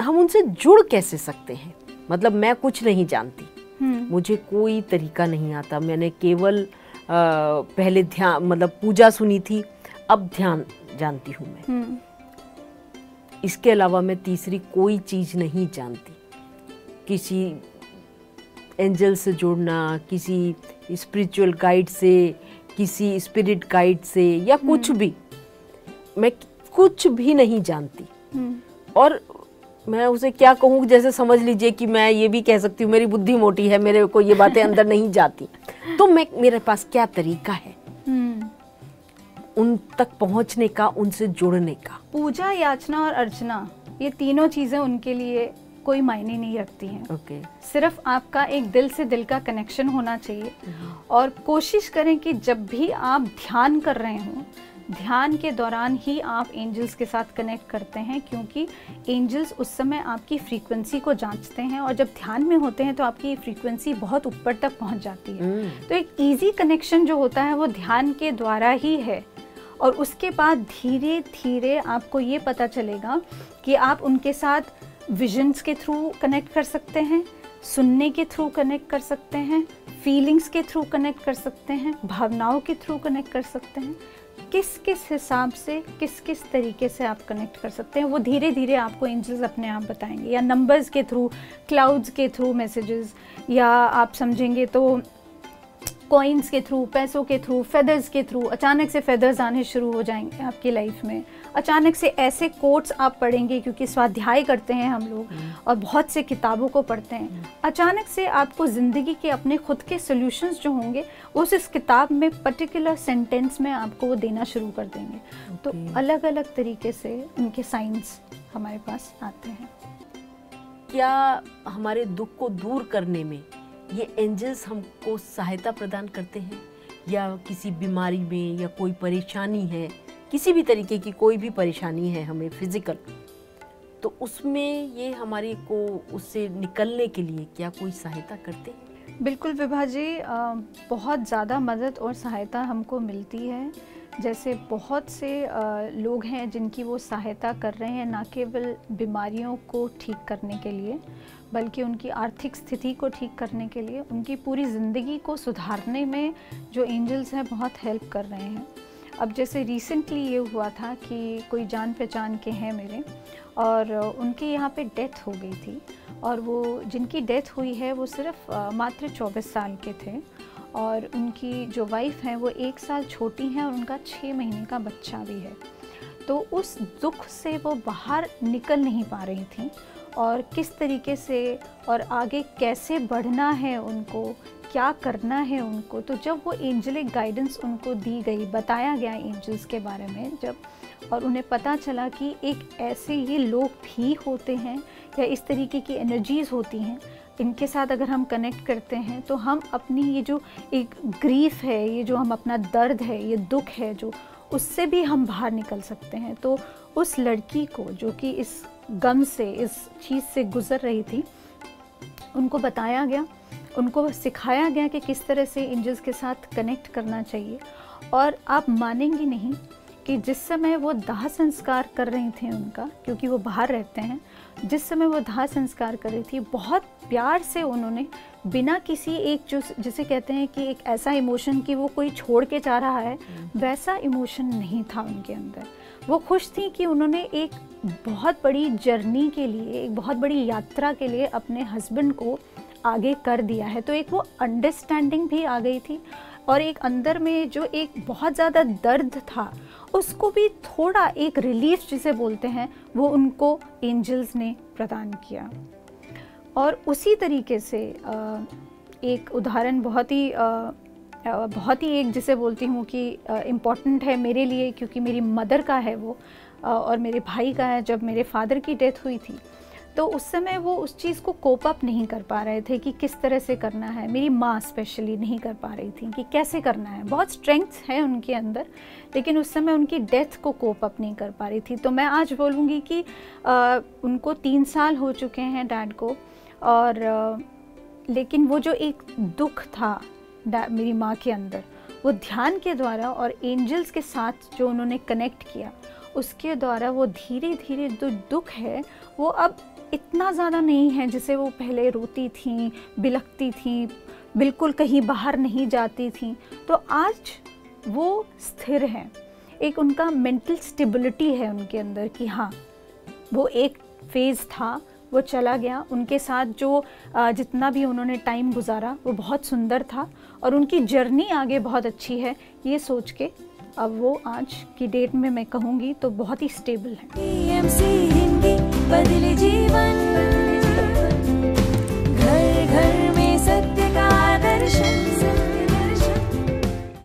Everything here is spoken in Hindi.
हम उनसे जुड़ कैसे सकते हैं? मतलब मैं कुछ नहीं जानती, मुझे कोई तरीका नहीं आता, मैंने केवल पहले ध्यान मतलब पूजा सुनी थी, अब ध्यान जानती हूँ मैं। इसके अलावा मैं तीसरी कोई चीज़ नहीं जानती। किसी एंजल से जुड़ना, किसी स्पिरिचुअल गाइड से, किसी स्पिरिट गाइड से, या कुछ भी, मैं कुछ भी नहीं जानती। और मैं उसे क्या कहूँ, जैसे समझ लीजिए कि मैं ये भी कह सकती हूँ मेरी बुद्धि मोटी है, मेरे को ये बातें अंदर नहीं जाती, तो मेरे पास क्या तरीका है उन तक पहुँचने का, उनसे जुड़ने का? पूजा, याचना और अर्चना, ये तीनों चीज़ें उनके लिए कोई मायने नहीं रखती हैं। सिर्फ आपका एक दिल से दिल का कनेक्शन होना चाहिए। और कोशिश करें कि जब भी आप ध्यान कर रहे हों, ध्यान के दौरान ही आप एंजल्स के साथ कनेक्ट करते हैं, क्योंकि एंजल्स उस समय आपकी फ्रीक्वेंसी को जांचते हैं, और जब ध्यान में होते हैं तो आपकी फ्रीक्वेंसी बहुत ऊपर तक पहुंच जाती है। तो एक ईजी कनेक्शन जो होता है वो ध्यान के द्वारा ही है। और उसके बाद धीरे धीरे आपको ये पता चलेगा कि आप उनके साथ विजन्स के थ्रू कनेक्ट कर सकते हैं, सुनने के थ्रू कनेक्ट कर सकते हैं, फीलिंग्स के थ्रू कनेक्ट कर सकते हैं, भावनाओं के थ्रू कनेक्ट कर सकते हैं। किस किस हिसाब से, किस किस तरीके से आप कनेक्ट कर सकते हैं, वो धीरे धीरे आपको एंजल्स अपने आप बताएंगे। या नंबर्स के थ्रू, क्लाउड्स के थ्रू मैसेजेस, या आप समझेंगे तो कॉइन्स के थ्रू, पैसों के थ्रू, फेदर्स के थ्रू। अचानक से फेदर्स आने शुरू हो जाएंगे आपकी लाइफ में। अचानक से ऐसे कोट्स आप पढ़ेंगे, क्योंकि स्वाध्याय करते हैं हम लोग और बहुत से किताबों को पढ़ते हैं। अचानक से आपको ज़िंदगी के अपने खुद के सॉल्यूशंस जो होंगे उस इस किताब में पर्टिकुलर सेंटेंस में आपको वो देना शुरू कर देंगे। तो अलग अलग तरीके से उनके साइंस हमारे पास आते हैं। क्या हमारे दुख को दूर करने में ये एंजल्स हमको सहायता प्रदान करते हैं? या किसी बीमारी में, या कोई परेशानी है, किसी भी तरीके की कोई भी परेशानी है हमें फिजिकल, तो उसमें ये हमारे को उससे निकलने के लिए क्या कोई सहायता करते हैं? बिल्कुल विभा जी, बहुत ज़्यादा मदद और सहायता हमको मिलती है। जैसे बहुत से लोग हैं जिनकी वो सहायता कर रहे हैं, ना केवल बीमारियों को ठीक करने के लिए, बल्कि उनकी आर्थिक स्थिति को ठीक करने के लिए, उनकी पूरी ज़िंदगी को सुधारने में जो एंजल्स हैं बहुत हेल्प कर रहे हैं। अब जैसे रिसेंटली ये हुआ था कि कोई जान पहचान के हैं मेरे, और उनके यहाँ पे डेथ हो गई थी, और वो जिनकी डेथ हुई है वो सिर्फ मात्र 24 साल के थे, और उनकी जो वाइफ हैं वो 1 साल छोटी हैं, और उनका 6 महीने का बच्चा भी है। तो उस दुख से वो बाहर निकल नहीं पा रही थी, और किस तरीके से और आगे कैसे बढ़ना है उनको, क्या करना है उनको। तो जब वो एंजलिक गाइडेंस उनको दी गई, बताया गया एंजल्स के बारे में जब, और उन्हें पता चला कि एक ऐसे ये लोग भी होते हैं, या इस तरीके की एनर्जीज़ होती हैं, इनके साथ अगर हम कनेक्ट करते हैं तो हम अपनी ये जो एक ग्रीफ है, ये जो हम अपना दर्द है, ये दुख है जो, उससे भी हम बाहर निकल सकते हैं। तो उस लड़की को जो कि इस गम से, इस चीज़ से गुज़र रही थी, उनको बताया गया, उनको सिखाया गया कि किस तरह से एंजल्स के साथ कनेक्ट करना चाहिए। और आप मानेंगी नहीं कि जिस समय वो दाह संस्कार कर रही थी उनका, क्योंकि वो बाहर रहते हैं, जिस समय वो दाह संस्कार कर रही थी, बहुत प्यार से उन्होंने, बिना किसी एक जो जिसे कहते हैं कि एक ऐसा इमोशन कि वो कोई छोड़ के जा रहा है, वैसा इमोशन नहीं था उनके अंदर। वो खुश थी कि उन्होंने एक बहुत बड़ी जर्नी के लिए, एक बहुत बड़ी यात्रा के लिए अपने हस्बैंड को आगे कर दिया है। तो एक वो अंडरस्टैंडिंग भी आ गई थी, और एक अंदर में जो एक बहुत ज़्यादा दर्द था उसको भी थोड़ा एक रिलीफ जिसे बोलते हैं, वो उनको एंजल्स ने प्रदान किया। और उसी तरीके से एक उदाहरण बहुत ही एक जिसे बोलती हूँ कि इम्पॉर्टेंट है मेरे लिए, क्योंकि मेरी मदर का है वो, और मेरे भाई का है। जब मेरे फादर की डेथ हुई थी तो उस समय वो उस चीज़ को कोप अप नहीं कर पा रहे थे कि किस तरह से करना है। मेरी माँ स्पेशली नहीं कर पा रही थी कि कैसे करना है। बहुत स्ट्रेंथ है उनके अंदर, लेकिन उस समय उनकी डेथ को कोप अप नहीं कर पा रही थी। तो मैं आज बोलूँगी कि उनको 3 साल हो चुके हैं डैड को, और लेकिन वो जो एक दुख था मेरी माँ के अंदर, वो ध्यान के द्वारा और एंजल्स के साथ जो उन्होंने कनेक्ट किया, उसके द्वारा वो धीरे धीरे जो दुख है वो अब इतना ज़्यादा नहीं है। जैसे वो पहले रोती थी, बिलखती थी, बिल्कुल कहीं बाहर नहीं जाती थी, तो आज वो स्थिर हैं। एक उनका मेंटल स्टेबिलिटी है उनके अंदर कि हाँ, वो एक फेज़ था, वो चला गया। उनके साथ जो जितना भी उन्होंने टाइम गुजारा वो बहुत सुंदर था और उनकी जर्नी आगे बहुत अच्छी है, ये सोच के अब वो आज की डेट में मैं कहूँगी तो बहुत ही स्टेबल है। TMC हिंदी बदले जीवन।